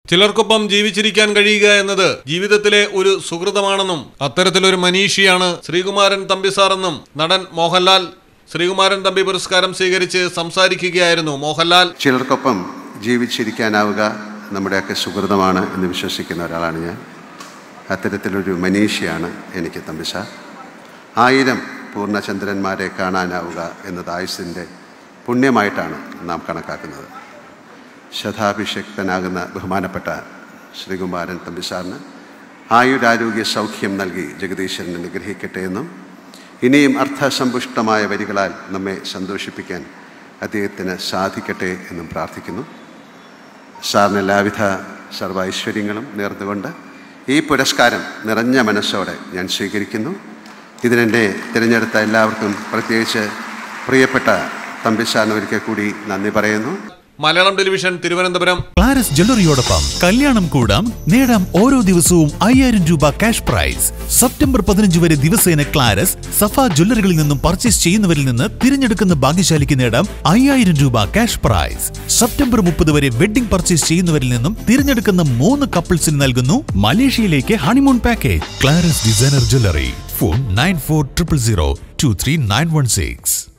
ചിലർക്കൊപ്പം ജീവിച്ചിരിക്കാൻ കഴിയുക എന്നത് ജീവിതത്തിലെ ഒരു സുഹൃതമാണെന്നും അത്തരത്തിലൊരു മനീഷിയാണ് ശ്രീകുമാരൻ തമ്പി സാറെന്നും നടൻ മോഹൻലാൽ ശ്രീകുമാരൻ തമ്പി പുരസ്കാരം സ്വീകരിച്ച് സംസാരിക്കുകയായിരുന്നു മോഹൻലാൽ. ചിലർക്കൊപ്പം ജീവിച്ചിരിക്കാനാവുക നമ്മുടെയൊക്കെ സുഹൃതമാണ് എന്ന് വിശ്വസിക്കുന്ന ഒരാളാണ് ഞാൻ. അത്തരത്തിലൊരു മനീഷിയാണ് എനിക്ക് തമ്പി സാർ. 1000 പൂർണ്ണചന്ദ്രന്മാരെ കാണാനാവുക എന്നത് ആയുസ്സിൻ്റെ പുണ്യമായിട്ടാണ് നാം കണക്കാക്കുന്നത്. ശതാഭിഷിക്തനാകുന്ന ബഹുമാനപ്പെട്ട ശ്രീകുമാരൻ തമ്പി സാറിന് ആയുരാരോഗ്യ സൗഖ്യം നൽകി ജഗദീശ്വരൻ അനുഗ്രഹിക്കട്ടെ എന്നും ഇനിയും അർത്ഥസമ്പുഷ്ടമായ വരികളാൽ നമ്മെ സന്തോഷിപ്പിക്കാൻ അദ്ദേഹത്തിന് സാധിക്കട്ടെ എന്നും പ്രാർത്ഥിക്കുന്നു. സാറിന് എല്ലാവിധ സർവ്വ ഐശ്വര്യങ്ങളും നേർന്നുകൊണ്ട് ഈ പുരസ്കാരം നിറഞ്ഞ മനസ്സോടെ ഞാൻ സ്വീകരിക്കുന്നു. ഇതിനെന്നെ തിരഞ്ഞെടുത്ത എല്ലാവർക്കും, പ്രത്യേകിച്ച് പ്രിയപ്പെട്ട തമ്പി സാറിന് ഒരിക്കൽ കൂടി നന്ദി പറയുന്നു. മലയാളം ടെലിവിഷൻ, തിരുവനന്തപുരം. ക്ലാരസ് ജ്വല്ലറിയോടൊപ്പം കല്യാണം കൂടാം, നേടാം ഓരോ ദിവസവും 5000 രൂപ ക്യാഷ് പ്രൈസ്. സെപ്റ്റംബർ 15 വരെ ദിവസേന ക്ലാരസ്, സഫ ജ്വല്ലറികളിൽ നിന്നും പർച്ചേസ് ചെയ്യുന്നവരിൽ നിന്ന് തിരഞ്ഞെടുക്കുന്ന ഭാഗ്യശാലിക്ക് നേടാം 5000 രൂപ ക്യാഷ് പ്രൈസ്. സെപ്റ്റംബർ 30 വരെ വെഡിംഗ് പർച്ചേസ് ചെയ്യുന്നവരിൽ നിന്നും തിരഞ്ഞെടുക്കുന്ന 3 കപ്പിൾസിന് നൽകുന്നു മലേഷ്യയിലേക്ക് honeymoon package. Claras designer jewellery. Phone 9400023916.